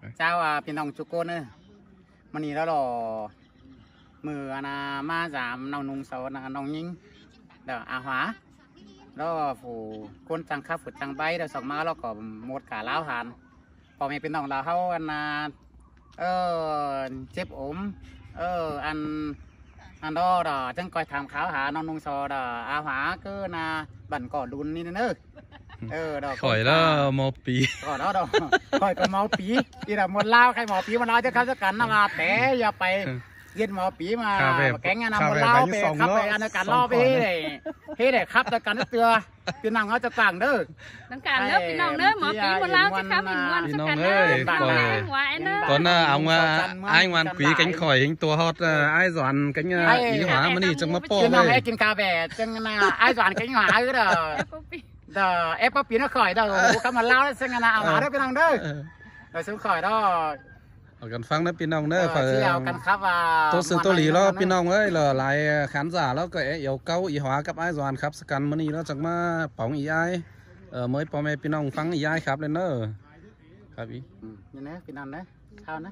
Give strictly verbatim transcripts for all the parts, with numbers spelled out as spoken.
เจ้าอ่ะพี่น้องจุกโกนเนอะมันนี่แล้วหรอมืออานามาสามน้องนุ่งเสานะน้องยิงเดี๋ยวอาหวาแล้วฝูคนจังคับฝูจังใบเดี๋ยวสองมาแล้วก็หมดขาล้าวหันพอมีเป็นน้องเราเขาอันนาเออเจ็บอมเอออันอันดอดอจังคอยทำขาวหาน้องนุ่งเสาดออาหวาก็นาบั่นก่อดุนนี่เนอะเออดอกข่อยแล้วมอปีก่อนแล้วดอกข่อยก็เมาปีที่เราหมดเล่าใครหมอปีมาเล่าจะเข้าจะกันนะมาแต่อย่าไปเย็นหมอปีมาแกงงานหมดเล่าไปขับไปอันการล่อไปเฮ้ยเฮ้ยเด็กขับตะกันเตือพี่น้องเขาจะต่างเด้อต้องการเด้อพี่น้องเด้อหมอปีหมดเล่าจะขับอีกวันจะกันเด้อหัวไอ้เด้อ còn ông ai ngoan quý cánh khỏi hình tua hot ai dọn cánh ý hóa mà đi trong mắt po พี่น้องให้กินกาแฟจังนะไอ้สอนcánh hóaก็เด้อเด้อเอฟปีน่ะข่อยเด้อเขามาเล่าซึ่งนะเอามาเด้อพี่น้องเด้อเดี๋ยวซื้อข่อยเด้อเอากันฟังนะพี่น้องเด้อฝากตัวสื่อตัวหลีแล้วพี่น้องเอ้ยเหรอหลายขานจ่าแล้วก็เอ๋วเก้าอีหวากับไอ้จวนครับสกันมันนี่แล้วจังมาป๋องอีไอเออเมื่อพ่อแม่พี่น้องฟังอีไอครับเลยเนอะครับอีนี่นะพี่น้องนะข้าวนะ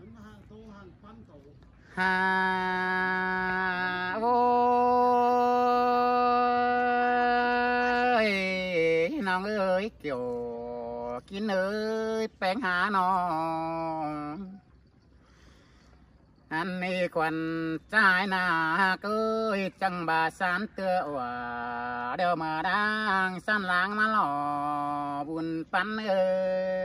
ฮ่าโอ้ยน้องเอ้ยเกี่ยวกินเอ้ยแป้งหาน้องอันนี้ควันใจนาเก้ยจังบาสานเตือว่าเดี๋ยวมาดังสันหลังมาหล่อบุญปันเอ้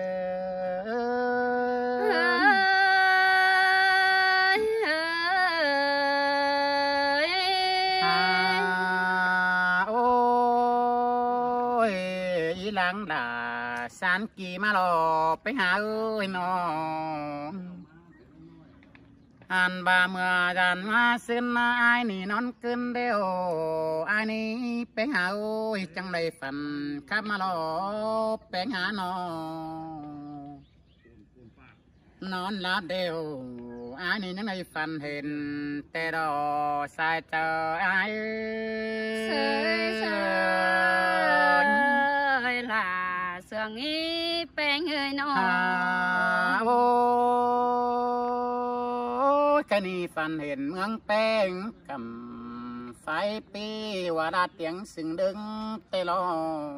ยหลังด่าสานกี่มาหล่อไปหาเอ้ยน้องอันบาเมื่อจันมาซึนไอ้นี่นอนขึ้นเดียวไอ้นี่ไปหาโอ้ยจังเลยฝันขับมาหล่อไปหาน้องนอนหลับเดียวไอ้นี่ยังในฝันเห็นแต่ดอสายเจอไอ้เสยเสยล่ะเสื่องอีแป้งเอ้ยน้องกนี่ฝันเห็นเมืองแป้งกำไฟปีว่าดาเตียงสึงดึงเตลอ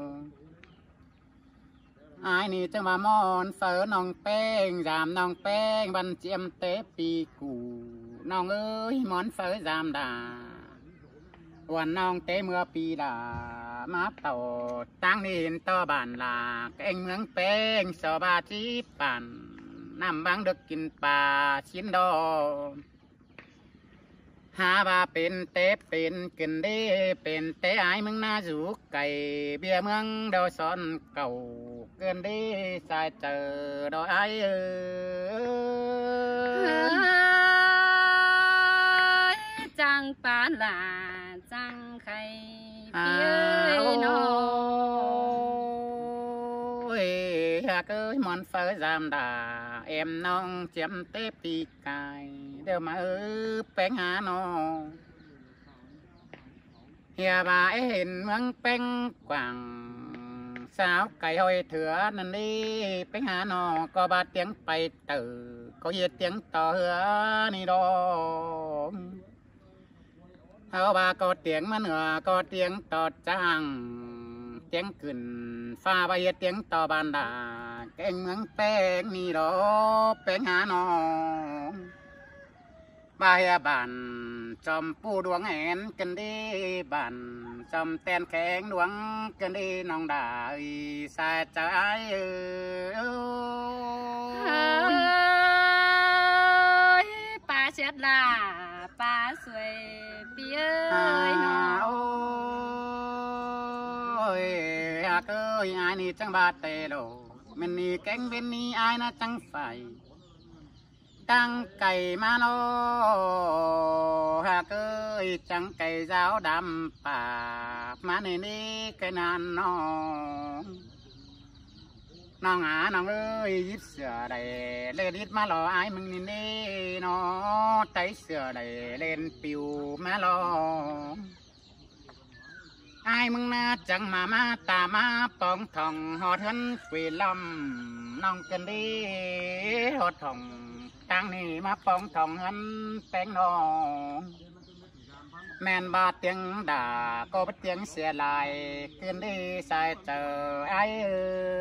ไอ้นี่จะมามอนเสือน้องแป้งยามน้องแป้งบันเจียมเตปีกูน้องเอ้ยมอนเสือยามดาวันน้องเตเมื่อปีดามาเต่าตั้งนี่เห็นต่อบานลาเองเมืองแป้งสบาจีปั่นน้ำบางเด็กกินปลาชิ้นดอหาว่าเป็นเตะเป็นกินได้เป็นเตะไอ้เมืองนาจูไก่เบียเมืองดอซ้อนเก่าเกินได้สายเจอดอไอ้เออจังปานลาจังไข่เปียน้อยหากเอ้ยมอนเฟอร์จามดาเอ็มน้องเจียมเตปีกายเดี๋ยวมาเออแป้งหาน้องเฮียบาเห็นเมืองแป้งกว่างสาวไก่หอยเถื่อนั่นนี่แป้งหาน้องก็บาดเตียงไปเตอก็เยียดเตียงต่อเหือนี่ดองเอาบาก็เตียงมาเหนือก็เตียงต่อจ้างเตียงขึ้นฟ้าใบเตียงต่อบานดาแกงเมืองแป้งนี่ดอกแป้งหาน้องบายบันจอมปูดวงแหนกันดีบันจอมแตนแข็งดวงกันดีน้องได้สายใจเออป้าเช็ดลาป้าสวยเปียน้องเอ้ยไอ้นี่จังบาดเตโลมันนี่แกงเป็นนี่ไอ้น่ะจังไฟตั้งไก่มาโลหากเอ้ยจังไก่เจ้าดำปากมาในนี้ไก่นานน้องน้องหาน้องเอ้ยยิบเสือใดเล่นยิบมาหล่อไอ้มึงนี่นี่น้อใจเสือใดเล่นปิวมาหล่อไอ้มึงน่าจังมามาตามาปองทองหอดเฮินกุยลำน้องกันดีหดทองทางนี้มาป้องทองหันแป้งน้องแม่นบาดเตียงด่าก็เป็นเตียงเสียลายคืนดีใส่เจอไอ้เอ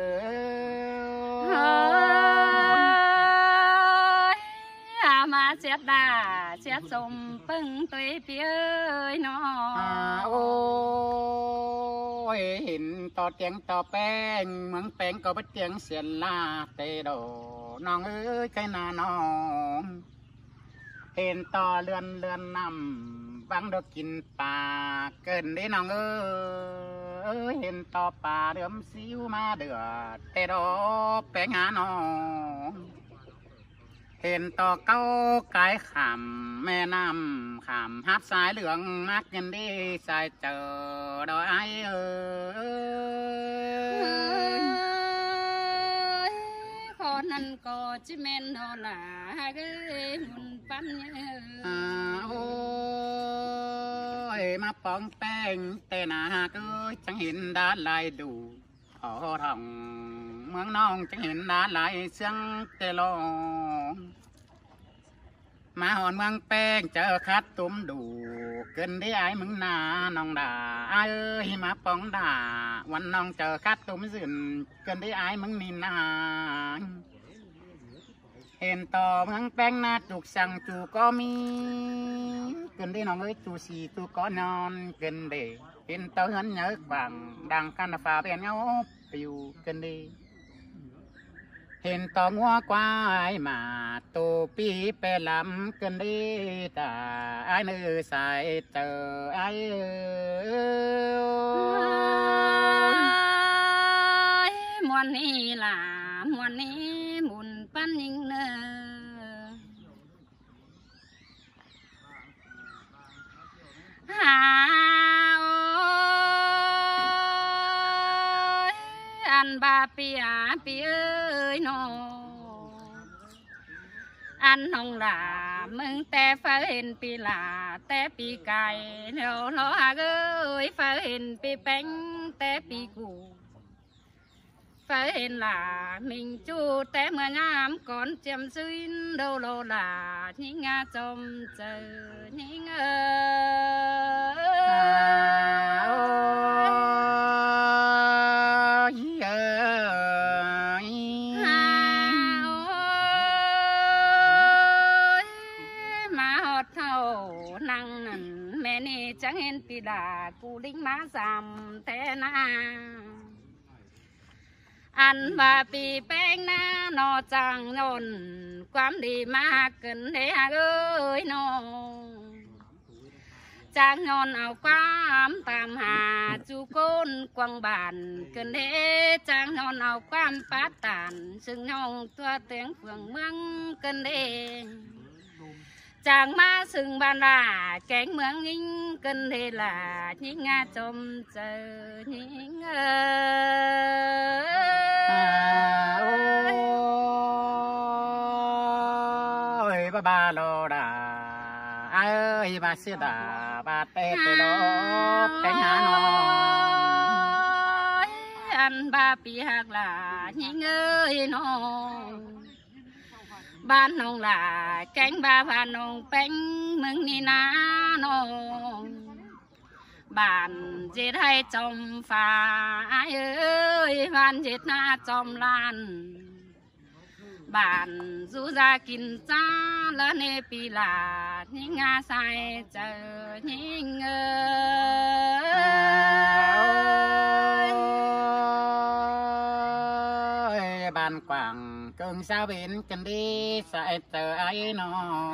อมาเสียดาเสียสมปึ้งตัวเปียยน้องโอ้ยเห็นต่อเตียงต่อแป้งเมืองแป้งก็เป็นเตียงเสียลาเตโดน้องเอ้ยใกล้นาน้องเห็นต่อเรือนเรือนนำบังดอกกินปลาเกินได้น้องเอ้ยเห็นต่อปลาเดือมซิวมาเดือดเตโดแป้งหาน้องเห็นต่อเก้ากายขำแม่น้ำขำฮับสายเหลืองมักเงินดีสายเจอดอยไอเออคนนั้นก็จิเมนโนลาเกยมุนปันเออโอ้ยมาปองแป้งแต่นาเกยจังเห็นด้านลายดูอ๋อทองเมืองน้องจังเห็นด้านลายเสียงเตลองมาหอนเมืองแป้งเจอคัดตุ้มดูเกินได้ไอ้มึงนาน้องด่าไอ้เอ้ยมาปองด่าวันน้องเจอคัดตุ้มสื่นเกินได้ไอ้มึงนี่นาเห็นต่อเมืองแป้งนาจุกสั่งจูก็มีเกินได้น้องเอ้ยจูสีจูก็นอนเกินได้เห็นต่อเงินเยอะกว่างดังกันฟ้าเป็นเงาปิวเกินได้เห็นต่องัวควายมาตูปีเปลำกันดีตาไอ้เนื้อใส่เจอไอ้มวนนี้ล่ะมวนนี้หมุนปั้นยิงเนอหาอันบาปีอาปีเอ้ยน้องอันน้องหลามึงแต่ฟ้าเห็นปีหลาแต่ปีไก่เดี๋ยวเราหาเอ้ยฟ้าเห็นปีแป้งแต่ปีกูฟ้าเห็นหลามิงจูแต่เมื่อยามก่อนเจียมซื้อโดโลหลานิ่งาจมเจอนิ่งเอจังเห็นปีดากูดิ้งมาสามแต่นาอันว่าปีแป้งนานอจังนนความดีมากเกินเด้อเอ้ยน้องจางนอนเอาความตามหาจูโกนกวางบานเกินเด้จางนอนเอาความปาตานซึ่งน้องตัวเตียงเฟืองเมืองเกินเด้จางมาซึ่งบ้านลาแกงเมืองยิ่งกันเทลายิ่งงาจมเจอยิ่งเออโอ้ยบ้าบ้าโลดาเอ้ยบ้าเสียดาบ้าเตะเตะโลแกงหาน้องอันบ้าปีหักลายิ่งเอ้ยน้องบ้านน้องหล่าแกงบ้าพาน้องแป้งมึงนี่นาน้องบ้านเจ็ดให้จมฟ้าเอ้ยบ้านเจ็ดหน้าจมลานบ้านสู้จะกินจ้าและในปีลายิ่งงาใส่เจอยิ่งเออบ้านกว้างเกิงสาวเห็นกันดีใส่เจอไอ้น้อง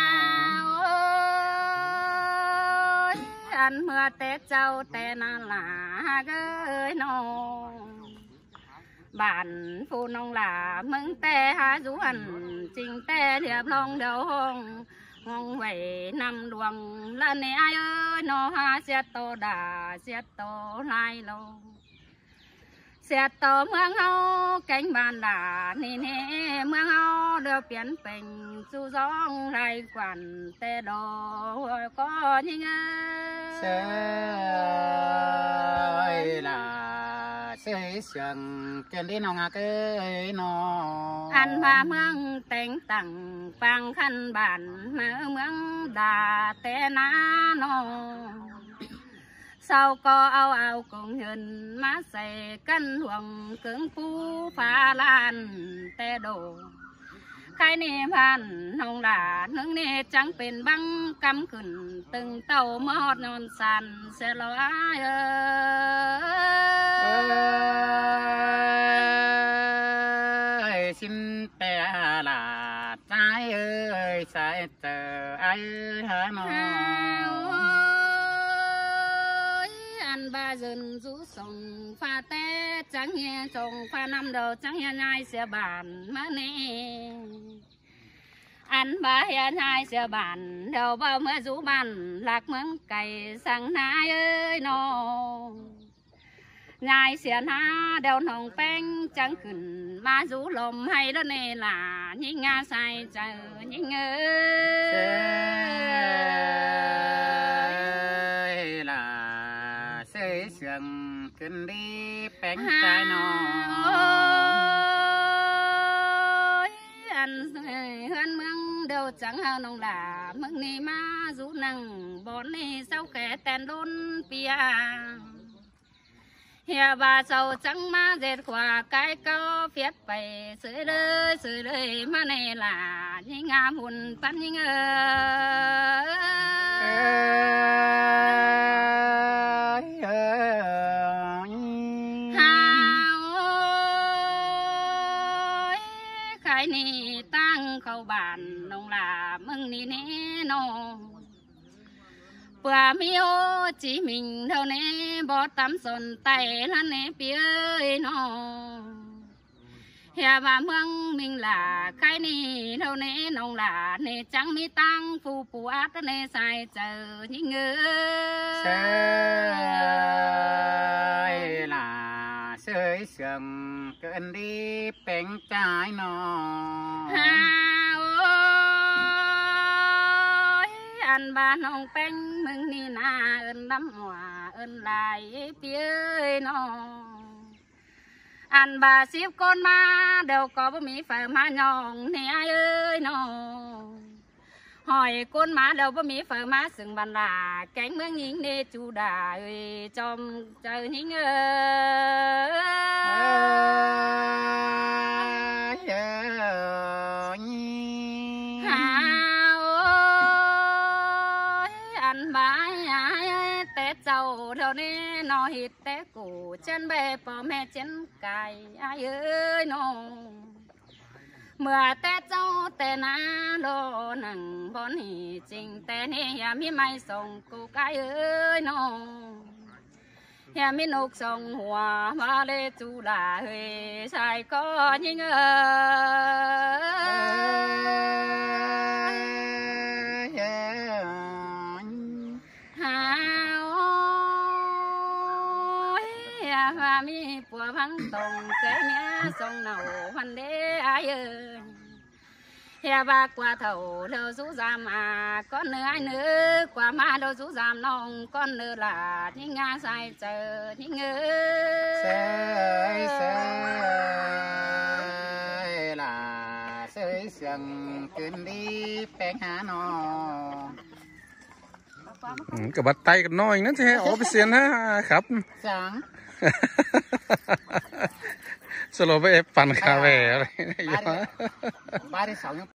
อันเมื่อแต่เจ้าแต่นาหลาเอ้ยน้องบ้านผู้น้องหลามึงแต่หาจวนจริงแต่เรียบลองเดาห้องห้องไว้นำดวงละเนี่ยเอ้ยน้องหาเสียโตด่าเสียโตลายโลเสียต่อเมืองเฮาแกงบ้านด่านี่เน่เมืองเฮาเดือเปลี่ยนเป็นสู่สองไรกวันแต่ดอกก็ยิ่งเอเสยลา sơi sương kênh đi nong à cái nó ăn và mương tèn tặng vang khăn bản mà mương đà té ná nó sau có ao ao cùng hình má xẻ cân huồng cứng phú phá lan té đổ khai niệmพัน nông đà nước nê trắngเป็นบังกำขึ้นตึงเต่าเมื่อฮอดนอนสันเสียลอยเอ้ย xin tè là trái ơi sai tờ ai hả nó ăn ba dần rú sòng pha té trắng nghe trồng pha năm đầu trắng nghe nhai xe bàn má nè ăn ba hè nhai xe bàn đầu bao mưa rú bàn lạc mướn cày sang nái ơi nó nhai xe ná đeo nồng phèn trắng khẩn má rú lồm hay đó nè là nhí nga sai chờ nhí ngơ sơi sương kinh đi bén trái nó ăn hơn mương đâu chẳng hơn nông là mương ni ma rú năng bón ni sau kẻ tèn đôn pia hè bà sầu trắng ma dệt quả cái cao phiết bày sưởi đời sưởi đời mà này là như ngà hùn pan như ngơ khai ni tăng khâu bản nông là mừng ni nè nó bữa miêu chỉ mình đâu nè bỏ tắm sồn tay là nè phía nó hè bà mương mình là khai ni đâu nè nông là nè trắng mi tăng phù phù át nè sai chờ những ngơ sơi là sơi sương cơn đi bén trái nó ăn ba nông bánh mừng ni na ơn lắm hòa ơn lại phía nó ăn bà xíu con ma đâu có bố mỹ phải ma nhong nè ai ơi nó hỏi con má đâu bố mỹ phải ma sừng bàn là cánh mương nhìn nê chú đà ơi trong chờ những ơi đâu nè nó hít té cổ chân bè bỏ mẹ chân cài ai ơi nó mưa té châu té ná lô nằng bón hì trình té nè ya mi mai sông cô cái ơi nó ya mi nục sông hòa mà lê chú là hơi sai có những và mi bùa vắng tông cái nhá sông nào hoàn đế ai ơi hè ba qua thầu đâu rú giam à con nữa ai nữa qua ma đâu rú giam nong con nữa là những nga sai chờ những ngơ sơi sơi là sơi sương kinh đi bén hả nó กับบัดไตกันน้อยนั่นสิฮะออฟฟิเชียลนะครับ sáng สโลไปปั่นคาเฟ่อะไร ba đi sáu